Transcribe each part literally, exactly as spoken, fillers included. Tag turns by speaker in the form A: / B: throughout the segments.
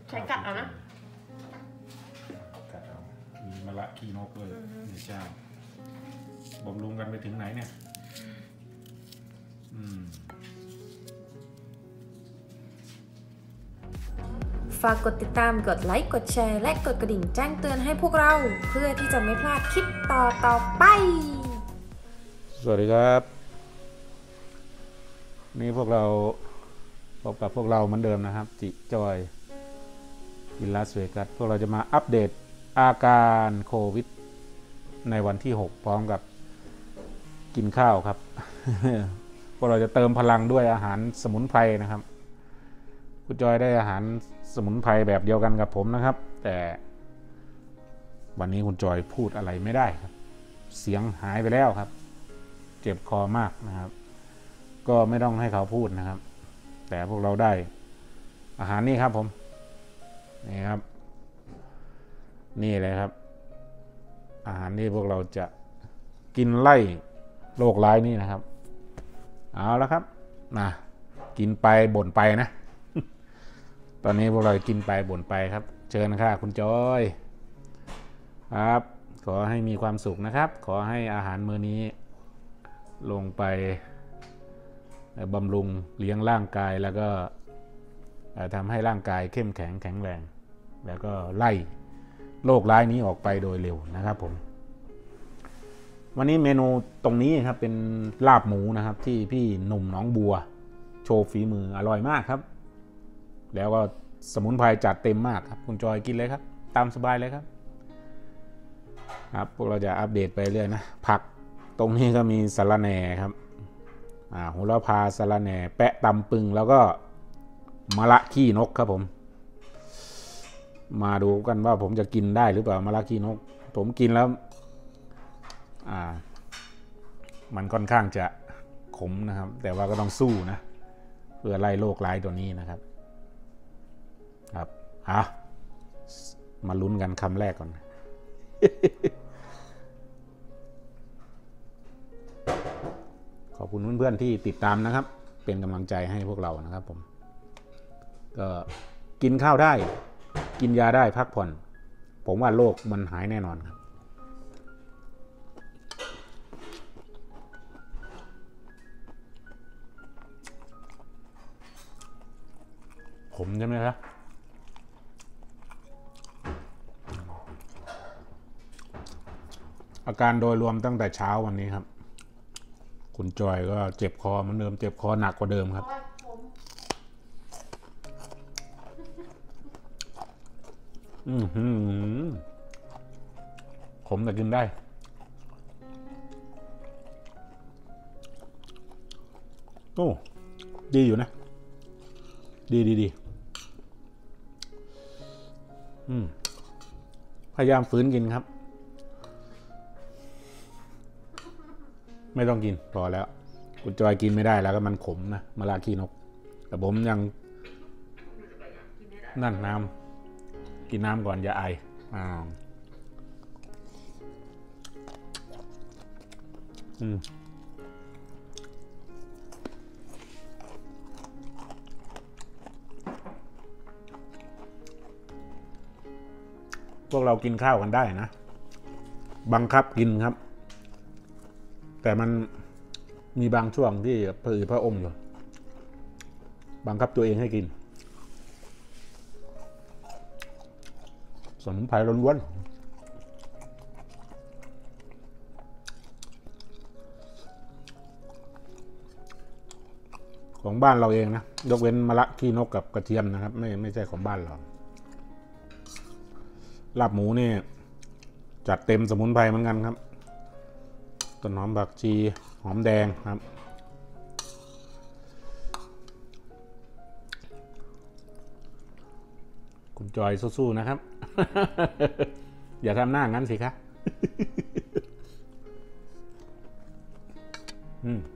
A: ใช้กัดเอานะ
B: กัดเอามีมะระขี้นกเลยนี่เจ้าบำรุงกันไปถึงไหนเนี่ยอืม
C: ฝากกดติดตามกดไลค์กดแชร์และกดกระดิ่งแจ้งเตือนให้พวกเราเพื่อที่จะไม่พลาดคลิปต่อต่อไป
B: สวัสดีครับนี่พวกเราพบกับพวกเราเหมือนเดิมนะครับจิจอยอินลาสเวกัสพวกเราจะมาอัปเดตอาการโควิดในวันที่หกพร้อมกับกินข้าวครับ พวกเราจะเติมพลังด้วยอาหารสมุนไพรนะครับคุณจอยได้อาหารสมุนไพรแบบเดียวกันกับผมนะครับแต่วันนี้คุณจอยพูดอะไรไม่ได้ครับเสียงหายไปแล้วครับเจ็บคอมากนะครับก็ไม่ต้องให้เขาพูดนะครับแต่พวกเราได้อาหารนี่ครับผมนี่ครับนี่เลยครับอาหารที่พวกเราจะกินไล่โรคร้ายนี่นะครับเอาแล้วครับมากินไปบ่นไปนะ ตอนนี้พวกเรากินไปบ่นไปครับเชิญค่ะคุณจอยครับขอให้มีความสุขนะครับขอให้อาหารมื้อนี้ลงไปบำรุงเลี้ยงร่างกายแล้วก็ทำให้ร่างกายเข้มแข็งแข็งแรงแล้วก็ไล่โรคร้ายนี้ออกไปโดยเร็วนะครับผมวันนี้เมนูตรงนี้ครับเป็นลาบหมูนะครับที่พี่หนุ่มหนองบัวโชว์ฝีมืออร่อยมากครับแล้วก็สมุนไพรจัดเต็มมากครับคุณจอยกินเลยครับตามสบายเลยครับครับพวกเราจะอัปเดตไปเรื่อยนะผักตรงนี้ก็มีสะระแหน่ครับอ่าโหระพาสะระแหน่แปะตำปึงแล้วก็มะระขี้นกครับผมมาดูกันว่าผมจะกินได้หรือเปล่ามะระขี้นกผมกินแล้วอ่ามันค่อนข้างจะขมนะครับแต่ว่าก็ต้องสู้นะเพื่อไล่โรคร้ายตัวนี้นะครับครับอ่ะมาลุ้นกันคำแรกก่อน ขอบคุณเพื่อนๆที่ติดตามนะครับเป็นกำลังใจให้พวกเรานะครับผมก็กินข้าวได้กินยาได้พักผ่อนผมว่าโรคมันหายแน่นอนครับผมใช่ไหมครับอาการโดยรวมตั้งแต่เช้าวันนี้ครับคุณจอยก็เจ็บคอเหมือนเดิมเจ็บคอหนักกว่าเดิมครับอืมหืมขมแต่กินได้โอ้ดีอยู่นะดีดีดีอืมพยายามฝืนกินครับไม่ต้องกินพอแล้วคุณจอยกินไม่ได้แล้วก็มันขมนะมะระขี้นกแต่ผมยังนั่นน้ำกินน้ำก่อนอย่าไออ่าอืมพวกเรากินข้าวกันได้นะบังคับกินครับแต่มันมีบางช่วงที่พระอือพระอมอยู่บังคับตัวเองให้กินสมุนไพรล้วนๆของบ้านเราเองนะยกเว้นมะระขี้นกกับกระเทียมนะครับไม่ไม่ใช่ของบ้านเราลาบหมูนี่จัดเต็มสมุนไพรเหมือนกันครับต้นหอมผักชีหอมแดงครับคุณจอยสู้ๆนะครับ อย่าทำหน้างั้นสิครับ อืม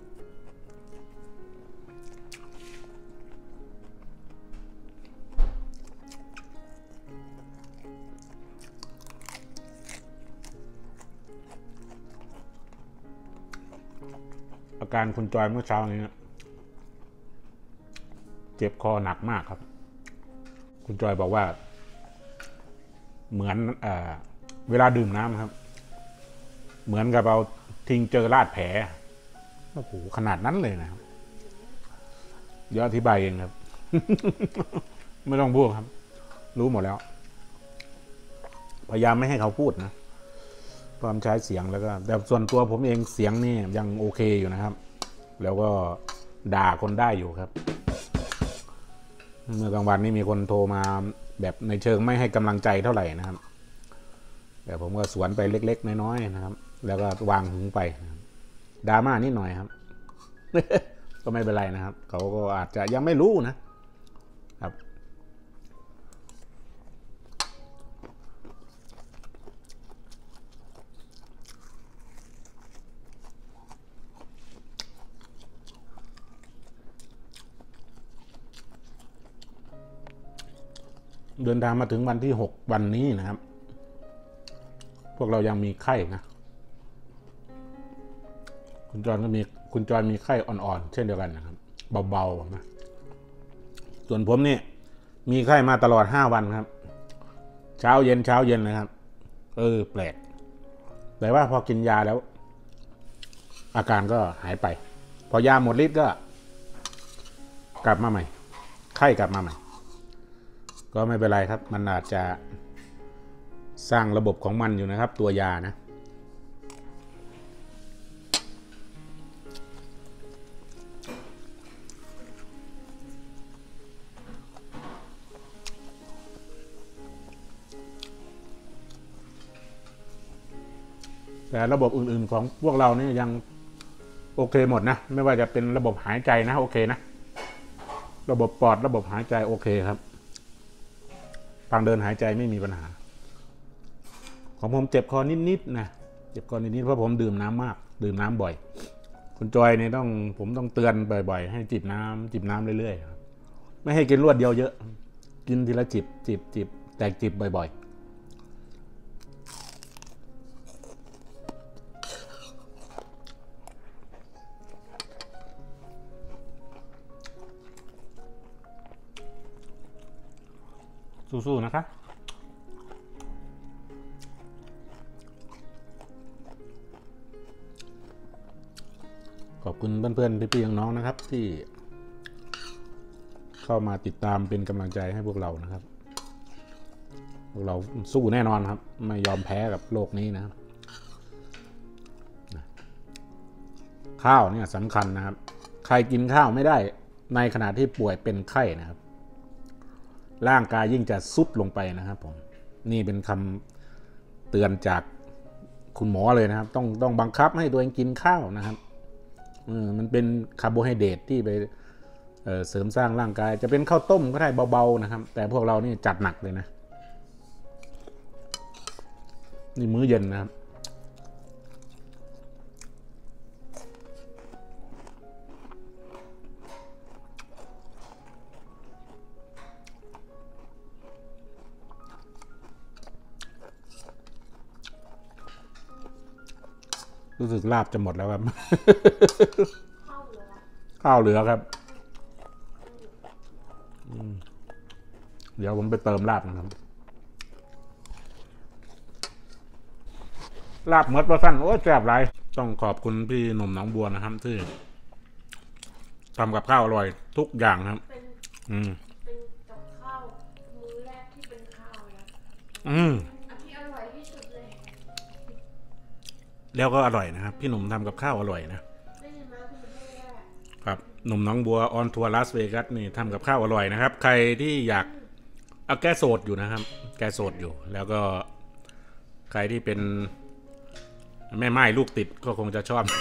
B: อาการคุณจอยเมื่อเช้านี้เจ็บคอหนักมากครับคุณจอยบอกว่าเหมือนเอ่อเวลาดื่มน้ำครับเหมือนกับเอาทิงเจอราดแผลโอ้โหขนาดนั้นเลยนะครับเดี๋ยวอธิบายเองครับ ไม่ต้องพูดครับรู้หมดแล้วพยายามไม่ให้เขาพูดนะพยายามใช้เสียงแล้วก็แต่ส่วนตัวผมเองเสียงนี่ยังโอเคอยู่นะครับแล้วก็ด่าคนได้อยู่ครับเมื่อกลางวันนี้มีคนโทรมาแบบในเชิงไม่ให้กำลังใจเท่าไหร่นะครับแต่ผมก็สวนไปเล็กๆน้อยๆนะครับแล้วก็วางหูไปดราม่านิดหน่อยครับ ก็ไม่เป็นไรนะครับเขาก็อาจจะยังไม่รู้นะครับเดินทางมาถึงวันที่หกวันนี้นะครับพวกเรายังมีไข้นะคุณจอยก็มีคุณจอยมีไข้อ่อนๆเช่นเดียวกันนะครับเบาๆนะส่วนผมนี่มีไข้มาตลอดห้าวันครับเช้าเย็นเช้าเย็นนะครับเออแปลกแต่ว่าพอกินยาแล้วอาการก็หายไปพอยาหมดฤทธิ์ก็กลับมาใหม่ไข้กลับมาใหม่ก็ไม่เป็นไรครับมันอาจจะสร้างระบบของมันอยู่นะครับตัวยานะแต่ระบบอื่นๆของพวกเรานี่ยังโอเคหมดนะไม่ว่าจะเป็นระบบหายใจนะโอเคนะระบบปอดระบบหายใจโอเคครับทางเดินหายใจไม่มีปัญหาของผมเจ็บคอนิดๆนะเจ็บคอนิดๆเพราะผมดื่มน้ำมากดื่มน้ำบ่อยคุณจอยนี่ต้องผมต้องเตือนบ่อยๆให้จิบน้ำจิบน้ำเรื่อยๆครับไม่ให้กินรวดเดียวเยอะกินทีละจิบจิบจิบแตกจิบบ่อยๆสู้ๆนะครับขอบคุณเพื่อนๆพี่ๆน้องๆนะครับที่เข้ามาติดตามเป็นกำลังใจให้พวกเรานะครับพวกเราสู้แน่นอนครับไม่ยอมแพ้กับโลกนี้นะครับข้าวเนี่ยสำคัญนะครับใครกินข้าวไม่ได้ในขณะที่ป่วยเป็นไข้นะครับร่างกายยิ่งจะซุดลงไปนะครับผมนี่เป็นคำเตือนจากคุณหมอเลยนะครับต้องต้องบังคับให้ตัวเองกินข้าวนะครับเออมันเป็นคาร์โบไฮเดรตที่ไปเอ่อเสริมสร้างร่างกายจะเป็นข้าวต้มก็ได้เบาๆนะครับแต่พวกเรานี่จัดหนักเลยนะนี่มื้อเย็นนะครับรู้สึกลาบจะหมดแล้วครับ ข้าวเหลือครับเดี๋ยวผมไปเติมลาบนะครับลาบเมดว่าสั้นโอ้แซ่บไรต้องขอบคุณพี่หนุ่มหนองบัวนะครับที่ทำกับข้าวอร่อยทุกอย่างครับอืม
A: เป็นกับข้าวมื้อแรกที่เป็นข้าวนะ
B: อืม
A: อันที่อร่อยที่สุดเลย
B: แล้วก็อร่อยนะครับพี่หนุ่มทำกับข้าวอร่อยนะ
A: ได้ยินไหมคุณแม่
B: ครับหนุ่มหนองบัวออนทัวร์ลาสเวกัสนี่ทำกับข้าวอร่อยนะครับใครที่อยากเอาแก้โสดอยู่นะครับแก้โสดอยู่แล้วก็ใครที่เป็นแม่ไม้ลูกติดก็คงจะชอบ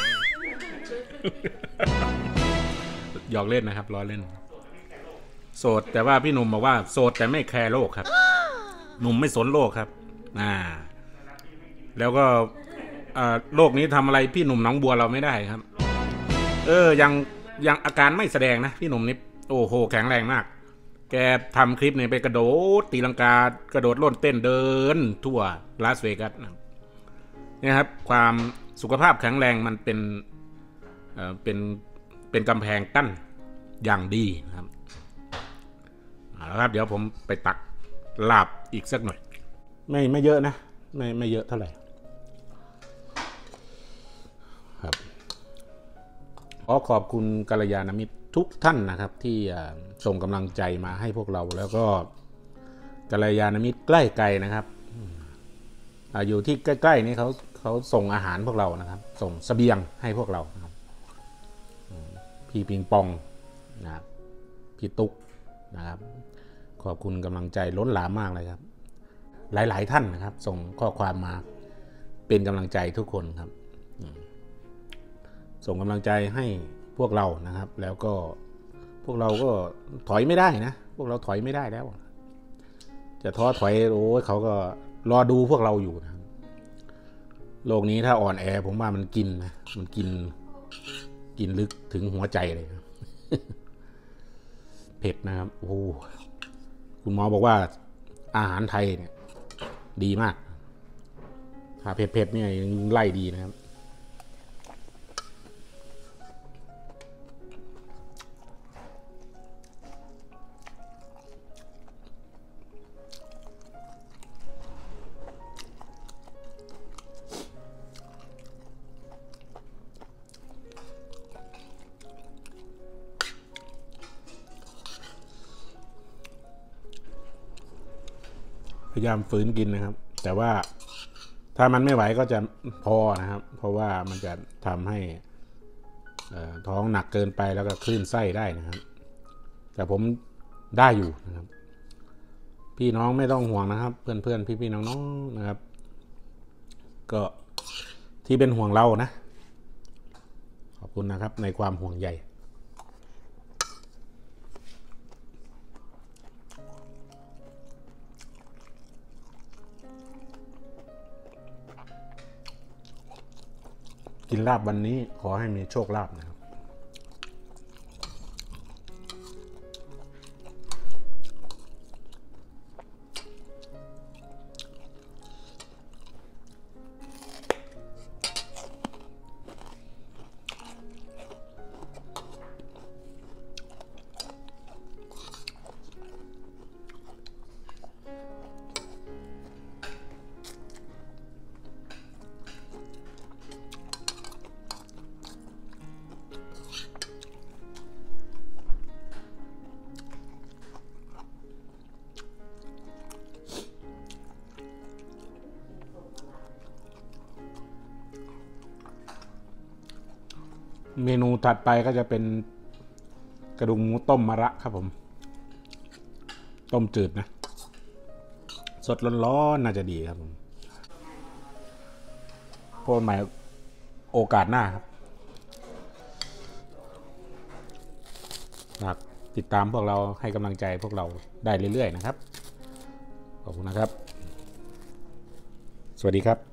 B: หยอกเล่นนะครับล้อเล่นโสดแต่ว่าพี่หนุ่มบอกว่าโสดแต่ไม่แคร์โลกครับหนุ่มไม่สนโลกครับอ่าแล้วก็โลกนี้ทำอะไรพี่หนุ่มหนองบัวเราไม่ได้ครับเออยังยังอาการไม่แสดงนะพี่หนุ่มนี่โอ้โหแข็งแรงมากแกทำคลิปเนี่ยไปกระโดดตีลังกากระโดดโลดเต้นเดินทั่วลาสเวกัสนี่ครับความสุขภาพแข็งแรงมันเป็นเอ่อเป็นเป็นกำแพงกั้นอย่างดีนะครับเอาละครับเดี๋ยวผมไปตักลาบอีกสักหน่อยไม่ไม่เยอะนะไม่ไม่เยอะเท่าไหร่ครับขอขอบคุณกัลยาณมิตรทุกท่านนะครับที่ส่งกำลังใจมาให้พวกเราแล้วก็กัลยาณมิตรใกล้ไกลนะครับอยู่ที่ใกล้ๆนี้เขาเขาส่งอาหารพวกเรานะครับส่งเสบียงให้พวกเรานะครับพี่ปิงปองนะครับพี่ตุ๊กนะครับขอบคุณกำลังใจล้นหลามมากเลยครับหลายๆท่านนะครับส่งข้อความมาเป็นกำลังใจทุกคนครับส่งกำลังใจให้พวกเรานะครับแล้วก็พวกเราก็ถอยไม่ได้นะพวกเราถอยไม่ได้แล้วจะท้อถอยโอ้ยเขาก็รอดูพวกเราอยู่นะโลกนี้ถ้าอ่อนแอผมว่ามันกินนะมันกินกินลึกถึงหัวใจเลยนะ เผ็ดนะครับโอ้คุณหมอบอกว่าอาหารไทยเนี่ยดีมากถ้าเผ็ดๆเนี่ยไล่ดีนะครับพยายามฝืนกินนะครับแต่ว่าถ้ามันไม่ไหวก็จะพอนะครับเพราะว่ามันจะทำให้ท้องหนักเกินไปแล้วก็คลื่นไส้ได้นะครับแต่ผมได้อยู่นะครับพี่น้องไม่ต้องห่วงนะครับเพื่อนๆพี่ๆน้องๆนะครับก็ที่เป็นห่วงเรานะขอบคุณนะครับในความห่วงใยกินลาบวันนี้ขอให้มีโชคลาภนะครับเมนูถัดไปก็จะเป็นกระดูกหมูต้มมะระครับผมต้มจืดนะสดร้อนๆน่าจะดีครับผมพบกันใหม่โอกาสหน้าครับฝากติดตามพวกเราให้กำลังใจพวกเราได้เรื่อยๆนะครับขอบคุณนะครับสวัสดีครับ